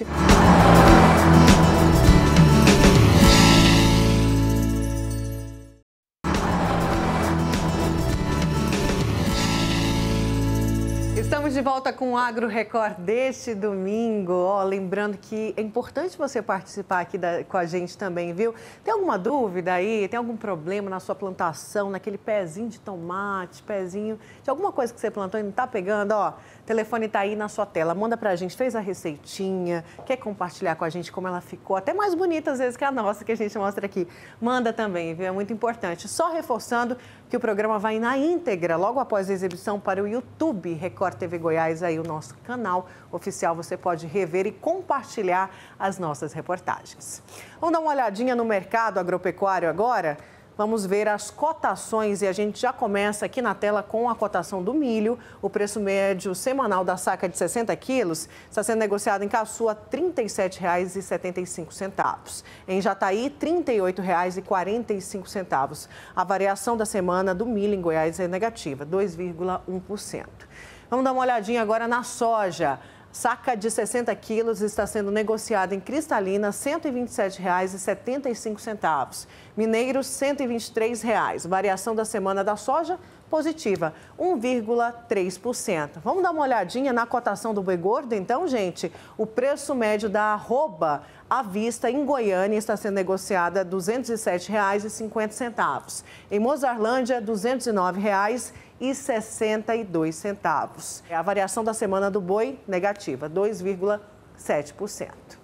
Estamos de volta com o Agro Record deste domingo. Ó, lembrando que é importante você participar aqui da, com a gente também, viu? Tem alguma dúvida aí? Tem algum problema na sua plantação, naquele pezinho de tomate, pezinho de alguma coisa que você plantou e não tá pegando? Ó, o telefone tá aí na sua tela. Manda pra gente, fez a receitinha, quer compartilhar com a gente como ela ficou, até mais bonita às vezes que a nossa que a gente mostra aqui. Manda também, viu? É muito importante. Só reforçando que o programa vai na íntegra, logo após a exibição para o YouTube Record T V Goiás, aí o nosso canal oficial, você pode rever e compartilhar as nossas reportagens. Vamos dar uma olhadinha no mercado agropecuário agora? Vamos ver as cotações e a gente já começa aqui na tela com a cotação do milho. O preço médio semanal da saca de sessenta quilos está sendo negociado em Caçu a trinta e sete reais e setenta e cinco centavos. Em Jataí, trinta e oito reais e quarenta e cinco centavos. A variação da semana do milho em Goiás é negativa, dois vírgula um por cento. Vamos dar uma olhadinha agora na soja. Saca de sessenta quilos está sendo negociada em Cristalina, cento e vinte e sete reais e setenta e cinco centavos. Mineiro, cento e vinte e três reais. Variação da semana da soja, positiva, um vírgula três por cento. Vamos dar uma olhadinha na cotação do boi gordo, então, gente? O preço médio da arroba à vista em Goiânia está sendo negociada a duzentos e sete reais e cinquenta centavos. Em Mozarlândia, duzentos e nove reais e sessenta e dois centavos. A variação da semana do boi, negativa, dois vírgula sete por cento.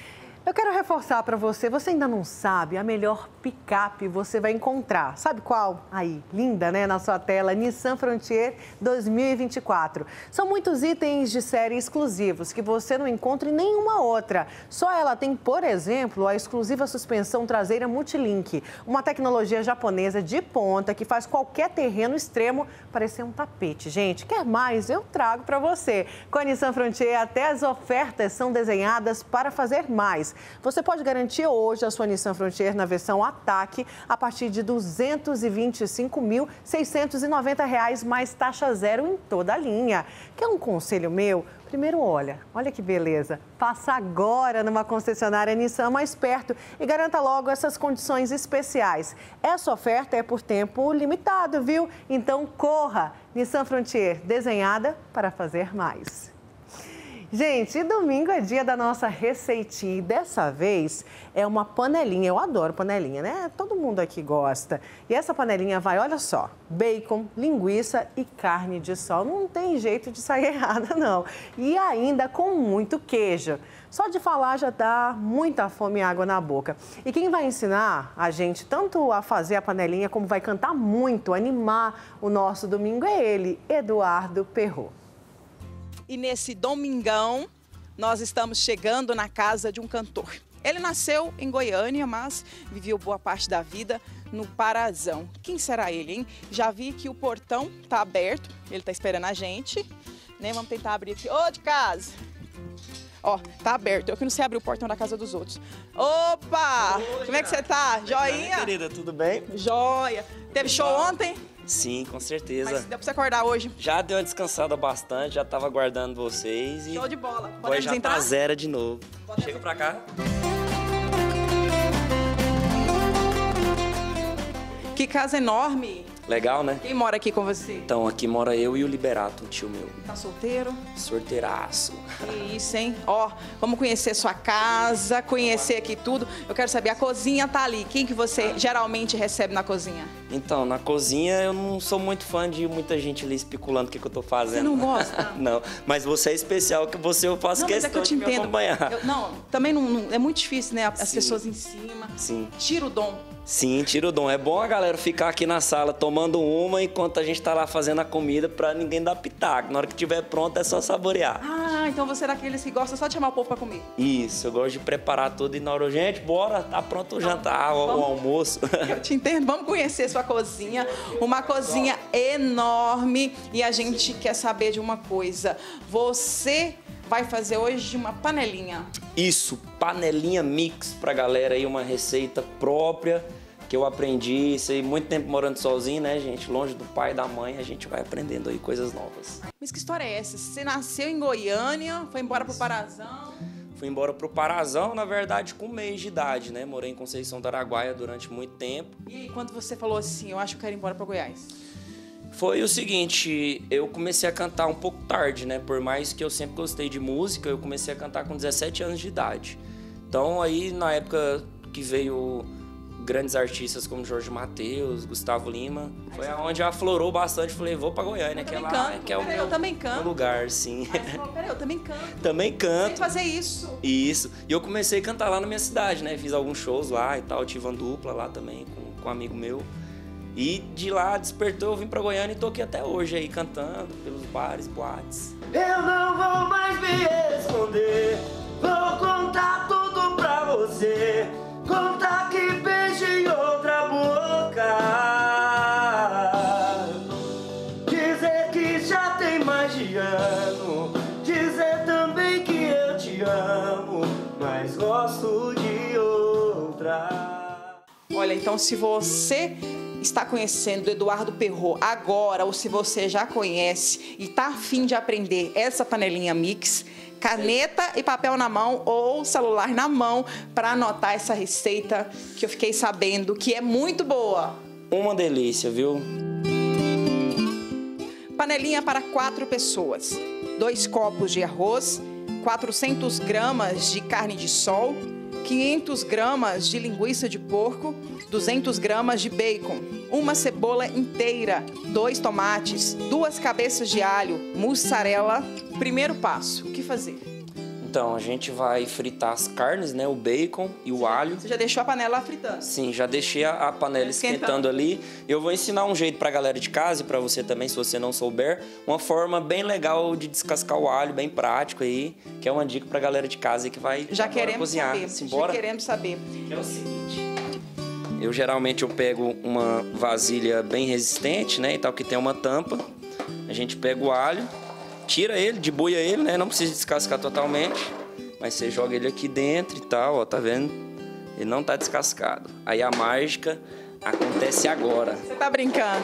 Eu quero reforçar para você, você ainda não sabe, a melhor picape você vai encontrar. Sabe qual? Aí, linda, né? Na sua tela, Nissan Frontier dois mil e vinte e quatro. São muitos itens de série exclusivos que você não encontra em nenhuma outra. Só ela tem, por exemplo, a exclusiva suspensão traseira Multilink, uma tecnologia japonesa de ponta que faz qualquer terreno extremo parecer um tapete. Gente, quer mais? Eu trago para você. Com a Nissan Frontier, até as ofertas são desenhadas para fazer mais. Você pode garantir hoje a sua Nissan Frontier na versão Ataque a partir de duzentos e vinte e cinco mil, seiscentos e noventa reais mais taxa zero em toda a linha. Quer um conselho meu? Primeiro, olha, olha que beleza. Passa agora numa concessionária Nissan mais perto e garanta logo essas condições especiais. Essa oferta é por tempo limitado, viu? Então corra! Nissan Frontier, desenhada para fazer mais. Gente, e domingo é dia da nossa receitinha e dessa vez é uma panelinha. Eu adoro panelinha, né? Todo mundo aqui gosta. E essa panelinha vai, olha só, bacon, linguiça e carne de sol. Não tem jeito de sair errada, não. E ainda com muito queijo. Só de falar já dá muita fome e água na boca. E quem vai ensinar a gente tanto a fazer a panelinha como vai cantar muito, animar o nosso domingo é ele, Eduardo Perrot. E nesse domingão, nós estamos chegando na casa de um cantor. Ele nasceu em Goiânia, mas viveu boa parte da vida no Parazão. Quem será ele, hein? Já vi que o portão tá aberto, ele tá esperando a gente, né? Vamos tentar abrir aqui. Ô, de casa! Ó, tá aberto. Eu que não sei abrir o portão da casa dos outros. Opa! Oi, como é que você tá? Joinha? Querida, tudo bem? Joia. Teve show ontem? Sim, com certeza. Mas deu pra você acordar hoje? Já deu uma descansada bastante, já tava aguardando vocês. E show de bola. Podemos já entrar? Tá zero de novo. Pode Chega pra cá. Que casa enorme. Legal, né? Quem mora aqui com você? Então, aqui mora eu e o Liberato, um tio meu. Tá solteiro? Sorteiraço. Que isso, hein? Ó, vamos conhecer sua casa, conhecer aqui tudo. Eu quero saber, a cozinha tá ali. Quem que você geralmente recebe na cozinha? Então, na cozinha eu não sou muito fã de muita gente ali especulando o que, que eu tô fazendo. Você não gosta? Não, mas você é especial, que você eu faço não, questão mas é que eu te de me entendo. acompanhar. Eu, não, também não, não, é muito difícil, né? As Sim. pessoas em cima. Sim. Tira o dom. Sim, tira o dom. É bom a galera ficar aqui na sala tomando uma enquanto a gente tá lá fazendo a comida pra ninguém dar pitaco. Na hora que tiver pronto é só saborear. Ah, então você é daqueles que gosta só de chamar o povo pra comer. Isso, eu gosto de preparar tudo e na hora, gente, bora, tá pronto o jantar, o, o almoço. Eu te entendo. Vamos conhecer sua cozinha. Uma cozinha enorme e a gente quer saber de uma coisa. Você vai fazer hoje uma panelinha. Isso, panelinha mix pra galera aí, uma receita própria que eu aprendi, sei muito tempo morando sozinho, né, gente? Longe do pai e da mãe, a gente vai aprendendo aí coisas novas. Mas que história é essa? Você nasceu em Goiânia, foi embora pro Parazão? Fui embora pro Parazão, na verdade, com um mês de idade, né? Morei em Conceição do Araguaia durante muito tempo. E aí, quando você falou assim, eu acho que eu quero ir embora pra Goiás? Foi o seguinte, eu comecei a cantar um pouco tarde, né? Por mais que eu sempre gostei de música, eu comecei a cantar com dezessete anos de idade. Então aí, na época que veio grandes artistas como Jorge Mateus, Gustavo Lima, foi aonde aflorou bastante. Falei, vou pra Goiânia, que é lá, que é o meu, eu também canto. meu lugar, sim. Mas, peraí, eu também canto. Também canto. Tem que fazer isso. Isso. E eu comecei a cantar lá na minha cidade, né? Fiz alguns shows lá e tal, tive uma dupla lá também com, com um amigo meu. E de lá despertou, eu vim pra Goiânia e tô aqui até hoje aí, cantando pelos bares, boates. Eu não vou mais me esconder, vou contar tudo pra você. Contar que beijo em outra boca, dizer que já tem mais de ano, dizer também que eu te amo, mas gosto de outra. Olha, então se você está conhecendo o Eduardo Perrot agora, ou se você já conhece e está a fim de aprender essa panelinha mix, caneta e papel na mão ou celular na mão para anotar essa receita que eu fiquei sabendo que é muito boa. Uma delícia, viu? Panelinha para quatro pessoas. Dois copos de arroz, quatrocentas gramas de carne de sol, quinhentas gramas de linguiça de porco, duzentas gramas de bacon, uma cebola inteira, dois tomates, duas cabeças de alho, mussarela. Primeiro passo, o que fazer? Então, a gente vai fritar as carnes, né? O bacon e o alho. Você já deixou a panela fritando? Sim, já deixei a, a panela esquentando ali. Eu vou ensinar um jeito pra galera de casa e pra você também, se você não souber, uma forma bem legal de descascar o alho, bem prático aí, que é uma dica pra galera de casa aí que vai já queremos cozinhar. saber. Simbora? Já queremos saber. Que é o seguinte, eu geralmente eu pego uma vasilha bem resistente, né, e tal, que tem uma tampa. A gente pega o alho, tira ele, debuia ele, né? Não precisa descascar totalmente, mas você joga ele aqui dentro e tal, ó, tá vendo? Ele não tá descascado. Aí a mágica acontece agora. Você tá brincando?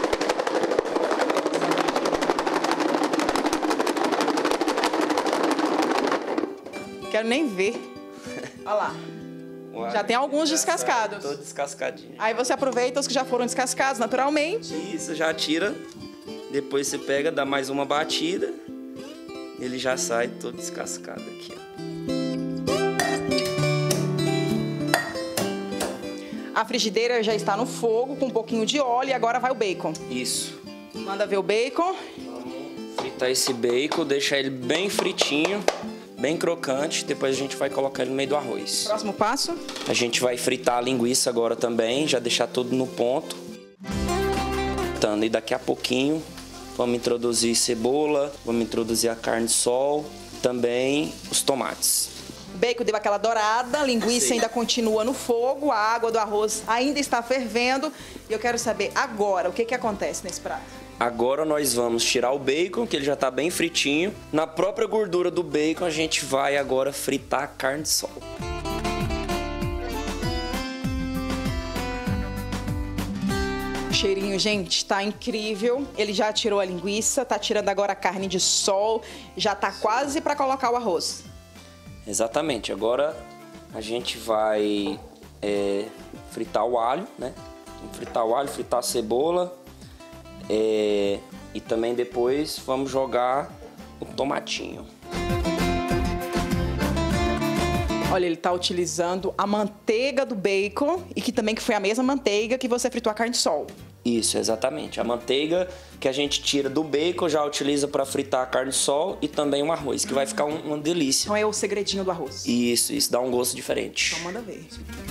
Quero nem ver. Olha lá. Uai, já tem alguns já descascados. Todo descascadinho. Aí você aproveita os que já foram descascados naturalmente. Isso, já tira. Depois você pega, dá mais uma batida, ele já sai todo descascado aqui, ó. A frigideira já está no fogo com um pouquinho de óleo e agora vai o bacon. Isso. Manda ver o bacon. Vamos fritar esse bacon, deixar ele bem fritinho, bem crocante. Depois a gente vai colocar ele no meio do arroz. Próximo passo. A gente vai fritar a linguiça agora também, já deixar tudo no ponto. E daqui a pouquinho vamos introduzir cebola, vamos introduzir a carne de sol, também os tomates. O bacon deu aquela dourada, a linguiça Sim. ainda continua no fogo, a água do arroz ainda está fervendo. E eu quero saber agora, o que, que acontece nesse prato? Agora nós vamos tirar o bacon, que ele já está bem fritinho. Na própria gordura do bacon a gente vai agora fritar a carne de sol. Cheirinho, gente, tá incrível. Ele já tirou a linguiça, tá tirando agora a carne de sol, já tá quase para colocar o arroz. Exatamente. Agora a gente vai é, fritar o alho, né? Vamos fritar o alho, fritar a cebola é, e também depois vamos jogar o tomatinho. Olha, ele tá utilizando a manteiga do bacon e que também que foi a mesma manteiga que você fritou a carne de sol. Isso, exatamente. A manteiga que a gente tira do bacon já utiliza para fritar a carne de sol e também um arroz, que vai ficar um, uma delícia. Então é o segredinho do arroz. Isso, isso dá um gosto diferente. Então manda ver.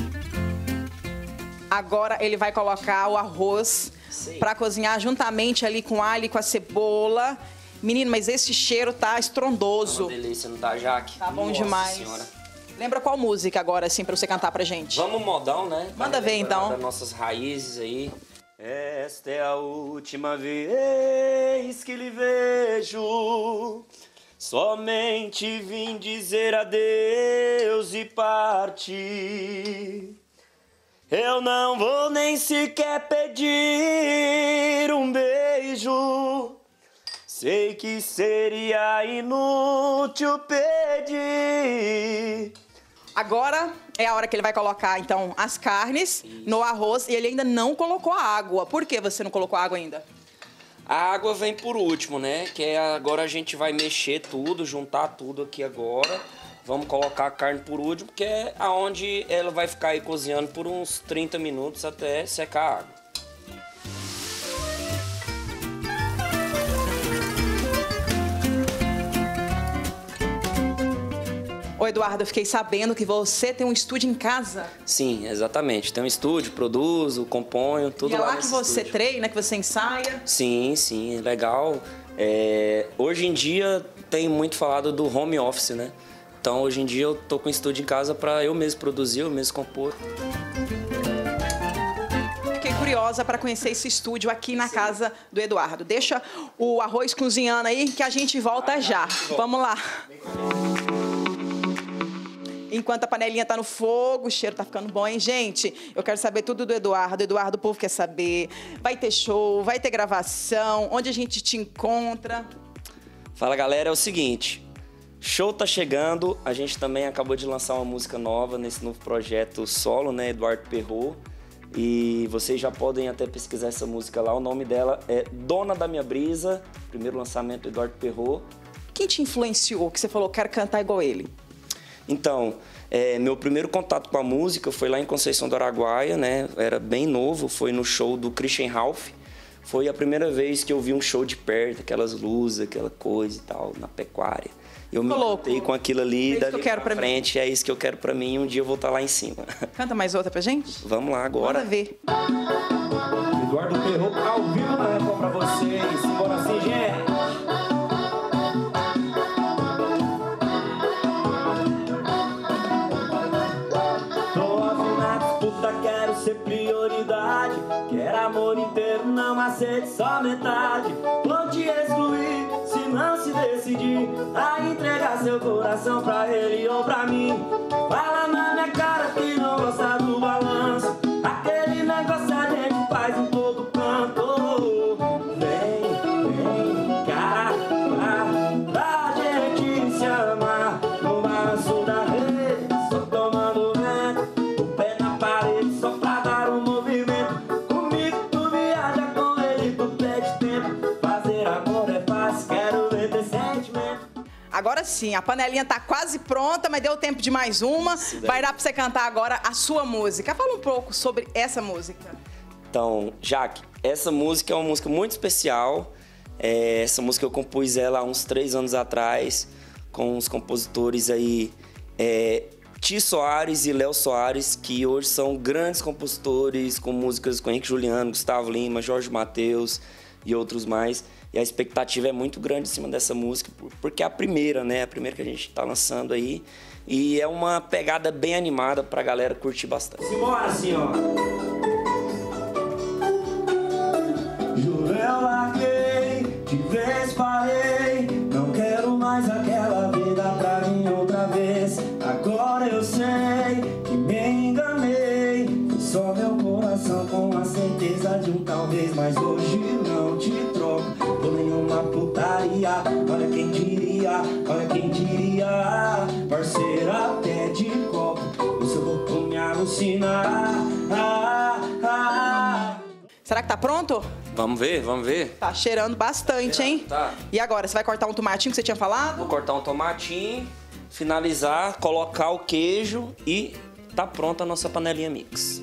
Agora ele vai colocar o arroz para cozinhar juntamente ali com o alho e com a cebola. Menino, mas esse cheiro tá estrondoso. É uma delícia, não tá, Jaque? Tá bom Nossa demais. Senhora. Lembra qual música agora, assim, pra você cantar pra gente? Vamos modão, né? Manda ver, então. Das nossas raízes aí. Esta é a última vez que lhe vejo. Somente vim dizer adeus e partir. Eu não vou nem sequer pedir um beijo. Sei que seria inútil pedir. Agora é a hora que ele vai colocar, então, as carnes no arroz e ele ainda não colocou a água. Por que você não colocou a água ainda? A água vem por último, né? Que é agora a gente vai mexer tudo, juntar tudo aqui agora. Vamos colocar a carne por último, que é aonde ela vai ficar aí cozinhando por uns trinta minutos até secar a água. Ô Eduardo, eu fiquei sabendo que você tem um estúdio em casa. Sim, exatamente. Tem um estúdio, produzo, componho, tudo e é lá lá que você estúdio. treina, que você ensaia? Sim, sim, legal. É, hoje em dia tem muito falado do home office, né? Então hoje em dia eu tô com o estúdio em casa para eu mesmo produzir, eu mesmo compor. Fiquei curiosa para conhecer esse estúdio aqui na Sim. casa do Eduardo. Deixa o arroz cozinhando aí que a gente volta ah, já. Volta. Vamos lá. Enquanto a panelinha tá no fogo, o cheiro tá ficando bom, hein, gente? Eu quero saber tudo do Eduardo. Eduardo, o povo quer saber. Vai ter show, vai ter gravação, onde a gente te encontra? Fala, galera, é o seguinte, show tá chegando, a gente também acabou de lançar uma música nova nesse novo projeto solo, né, Eduardo Perrot. E vocês já podem até pesquisar essa música lá, o nome dela é Dona da Minha Brisa, primeiro lançamento do Eduardo Perrot. Quem te influenciou, que você falou, quero cantar igual ele? Então, é, meu primeiro contato com a música foi lá em Conceição do Araguaia, né? Era bem novo, foi no show do Christian Ralph. Foi a primeira vez que eu vi um show de perto, aquelas luzes, aquela coisa e tal, na pecuária. Eu me encantei com aquilo ali, dali pra frente, é isso que eu quero pra mim, e um dia eu vou estar lá em cima. Canta mais outra pra gente? Vamos lá agora. Bora ver. Eduardo Perrot ao vivo na Record pra vocês. Bora assim, gente. Quero ser prioridade, quero amor inteiro, não aceite só metade. Vou te excluir, se não se decidir a entregar seu coração pra ele ou pra mim. Fala na minha cara que não gosta do balanço, aquele negócio a gente faz em todo canto. Vem, vem cá, pra, pra gente se amar no balanço da rede, só tomando vento. Agora sim, a panelinha tá quase pronta, mas deu tempo de mais uma. Vai dar pra você cantar agora a sua música. Fala um pouco sobre essa música. Então, Jaque, essa música é uma música muito especial. É, essa música eu compus ela há uns três anos atrás, com os compositores aí, é, Ti Soares e Léo Soares, que hoje são grandes compositores, com músicas com Henrique Juliano, Gustavo Lima, Jorge Mateus e outros mais. E a expectativa é muito grande em cima dessa música, porque é a primeira, né? A primeira que a gente tá lançando aí. E é uma pegada bem animada pra galera curtir bastante. Simbora, senhora! Juro, eu larguei, de vez parei. Não quero mais aquela vida pra mim outra vez. Agora eu sei que me enganei. Foi só meu coração com a certeza de um talvez. Mas hoje não te troco por nenhuma putaria. Olha quem diria, olha quem diria. Parceira até de copo, o seu corpo me alucinar. Ah, ah. Será que tá pronto? Vamos ver, vamos ver. Tá cheirando bastante, hein? Tá. E agora, você vai cortar um tomatinho que você tinha falado? Vou cortar um tomatinho, finalizar, colocar o queijo e tá pronta a nossa panelinha mix.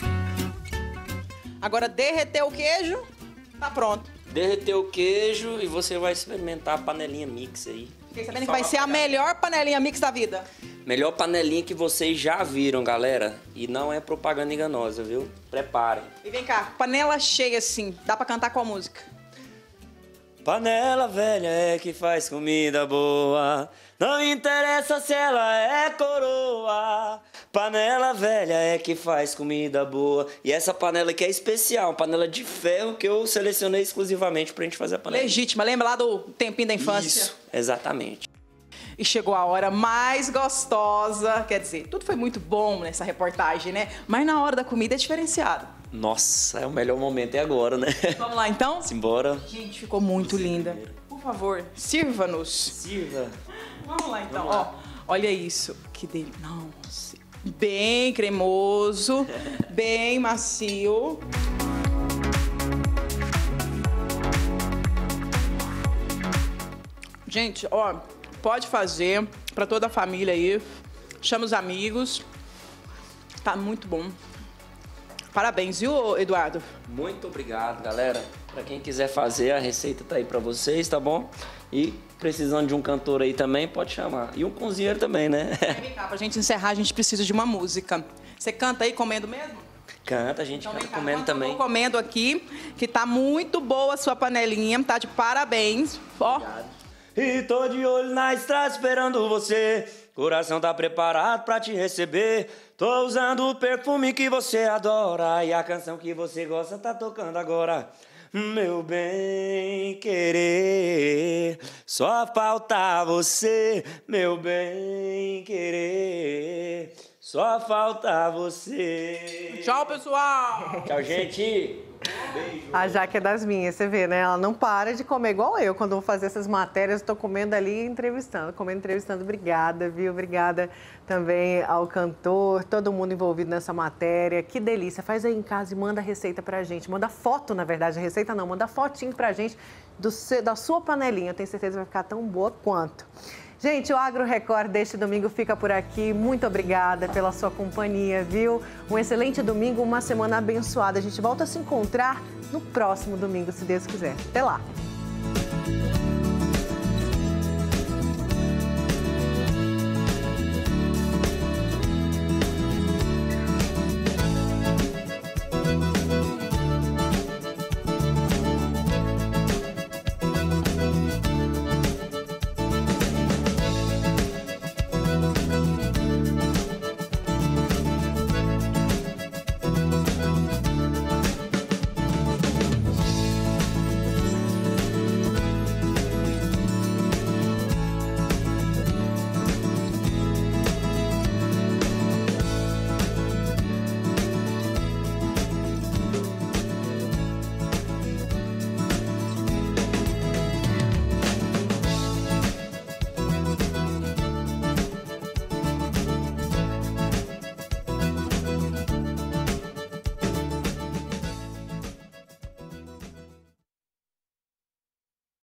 Agora derreter o queijo, tá pronto. Derreter o queijo e você vai experimentar a panelinha mix aí. Fiquei sabendo que vai ser a melhor panelinha mix da vida. Melhor panelinha que vocês já viram, galera. E não é propaganda enganosa, viu? Preparem. E vem cá, panela cheia assim, dá pra cantar qual música? Panela velha é que faz comida boa, não interessa se ela é coroa. Panela velha é que faz comida boa. E essa panela aqui é especial, uma panela de ferro que eu selecionei exclusivamente pra gente fazer a panela. Legítima, lembra lá do tempinho da infância? Isso, exatamente. E chegou a hora mais gostosa, quer dizer, tudo foi muito bom nessa reportagem, né? Mas na hora da comida é diferenciado. Nossa, é o melhor momento é agora, né? Vamos lá, então? Simbora. Gente, ficou muito linda. Por favor, sirva-nos. Sirva. Vamos lá, então. Vamos lá. Ó, olha isso. Que delícia. Nossa. Bem cremoso, bem macio. Gente, ó, pode fazer para toda a família aí. Chama os amigos. Tá muito bom. Parabéns, viu, Eduardo? Muito obrigado, galera. Para quem quiser fazer, a receita tá aí para vocês, tá bom? E precisando de um cantor aí também, pode chamar. E um cozinheiro também, né? Vem cá, pra gente encerrar, a gente precisa de uma música. Você canta aí comendo mesmo? Canta, a gente então, canta comendo também. Eu tô comendo aqui, que tá muito boa a sua panelinha, tá de parabéns. Ó. E tô de olho na estrada esperando você. Coração tá preparado pra te receber. Tô usando o perfume que você adora. E a canção que você gosta tá tocando agora. Meu bem querer, só falta você. Meu bem querer, só falta você. Tchau, pessoal. Tchau, gente. Beijo. A Jaque é das minhas, você vê, né? Ela não para de comer igual eu. Quando eu vou fazer essas matérias, eu tô comendo ali e entrevistando. Comendo, entrevistando. Obrigada, viu? Obrigada também ao cantor, todo mundo envolvido nessa matéria. Que delícia. Faz aí em casa e manda a receita pra gente. Manda foto, na verdade. A receita não, manda fotinho pra gente do seu, da sua panelinha. Eu tenho certeza que vai ficar tão boa quanto. Gente, o Agro Record deste domingo fica por aqui. Muito obrigada pela sua companhia, viu? Um excelente domingo, uma semana abençoada. A gente volta a se encontrar no próximo domingo, se Deus quiser. Até lá!